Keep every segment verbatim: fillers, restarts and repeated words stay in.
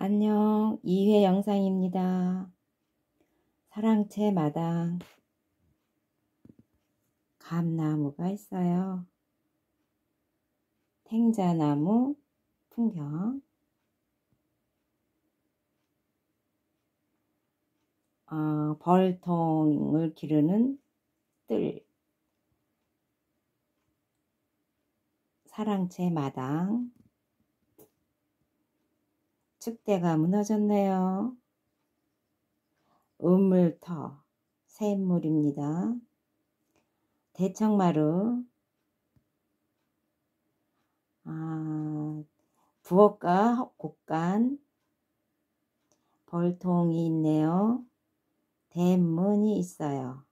안녕, 이 회 영상입니다. 사랑채 마당 감나무가 있어요. 탱자나무 풍경. 어, 벌통을 기르는 뜰. 사랑채 마당. 축대가 무너졌네요. 우물터, 샘물입니다. 대청마루, 아, 부엌과 곡간, 벌통이 있네요. 대문이 있어요.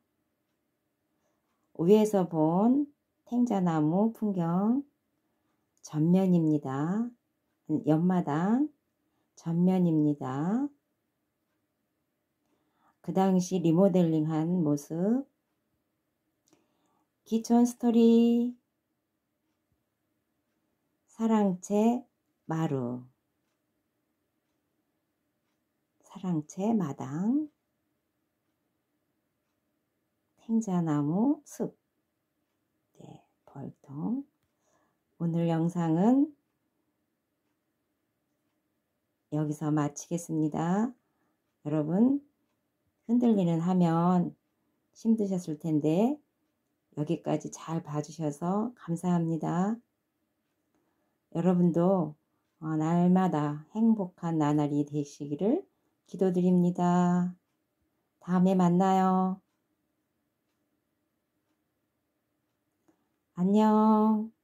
위에서 본 탱자나무 풍경 전면입니다. 옆마당 전면입니다. 그 당시 리모델링한 모습. 기촌 스토리. 사랑채 마루. 사랑채 마당. 탱자나무 숲. 네, 벌통. 오늘 영상은 여기서 마치겠습니다. 여러분, 흔들리는 화면 힘드셨을 텐데 여기까지 잘 봐주셔서 감사합니다. 여러분도 날마다 행복한 나날이 되시기를 기도드립니다. 다음에 만나요. 안녕.